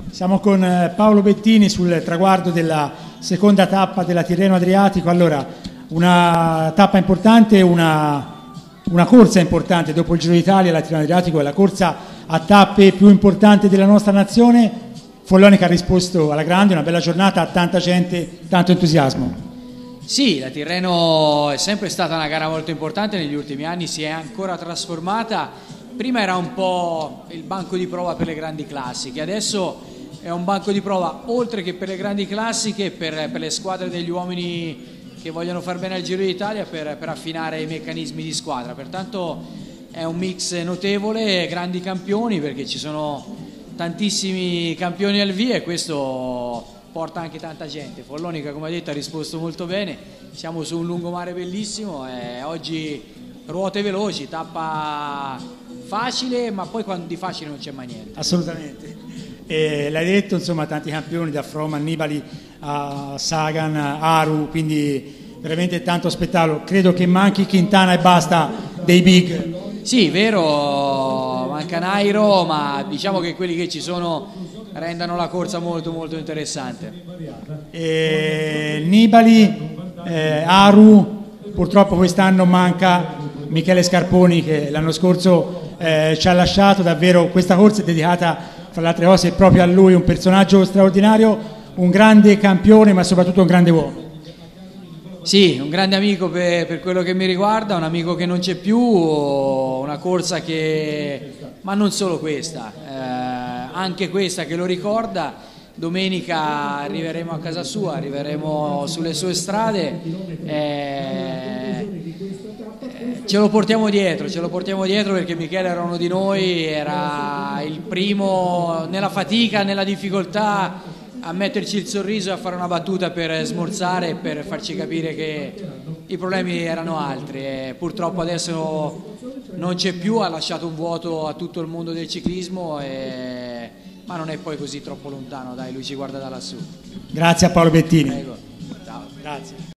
Siamo con Paolo Bettini sul traguardo della seconda tappa della Tirreno Adriatico. Allora, una tappa importante, una corsa importante dopo il Giro d'Italia. La Tirreno Adriatico è la corsa a tappe più importante della nostra nazione. Follonica ha risposto alla grande, una bella giornata, tanta gente, tanto entusiasmo. Sì, la Tirreno è sempre stata una gara molto importante, negli ultimi anni si è ancora trasformata. Prima era un po' il banco di prova per le grandi classiche, adesso è un banco di prova oltre che per le grandi classiche, per le squadre degli uomini che vogliono far bene al Giro d'Italia, per affinare i meccanismi di squadra. Pertanto è un mix notevole, grandi campioni, perché ci sono tantissimi campioni al via e questo porta anche tanta gente. Follonica, come ha detto, ha risposto molto bene. Siamo su un lungomare bellissimo e oggi ruote veloci, tappa facile, ma poi quando di facile non c'è mai niente. Assolutamente. L'hai detto, insomma, tanti campioni, da Froome a Nibali a Sagan, Aru, quindi veramente tanto spettacolo. Credo che manchi Quintana e basta dei big. Sì, vero, manca Nairo, ma diciamo che quelli che ci sono rendano la corsa molto molto interessante. Nibali, Aru, purtroppo quest'anno manca Michele Scarponi, che l'anno scorso ci ha lasciato. Davvero questa corsa è dedicata, fra le altre cose, proprio a lui, un personaggio straordinario, un grande campione ma soprattutto un grande uomo. Sì, un grande amico per quello che mi riguarda, un amico che non c'è più, una corsa che, ma non solo questa, anche questa che lo ricorda. Domenica arriveremo a casa sua, arriveremo sulle sue strade, ce lo portiamo dietro perché Michele era uno di noi, era il primo nella fatica, nella difficoltà, a metterci il sorriso e a fare una battuta per smorzare e per farci capire che i problemi erano altri. E purtroppo adesso non c'è più, ha lasciato un vuoto a tutto il mondo del ciclismo, ma non è poi così troppo lontano, dai, lui ci guarda da lassù. Grazie a Paolo Bettini. Prego. Ciao. Grazie.